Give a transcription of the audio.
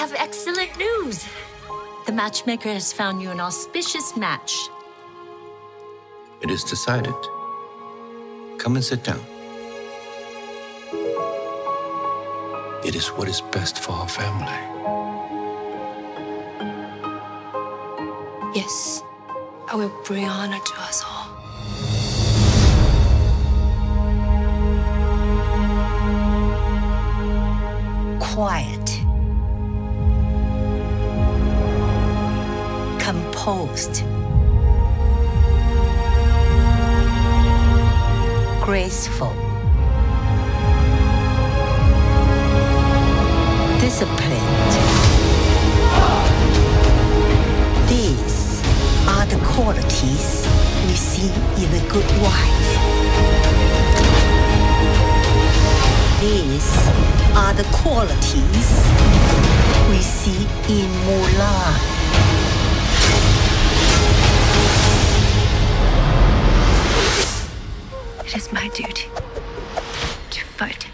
have excellent news. The matchmaker has found you an auspicious match. It is decided. Come and sit down. It is what is best for our family. Yes, I will bring honor to us all. Quiet. Composed. Graceful. Disciplined. These are the qualities we see in a good wife. These are the qualities we see in Mulan. It is my duty to fight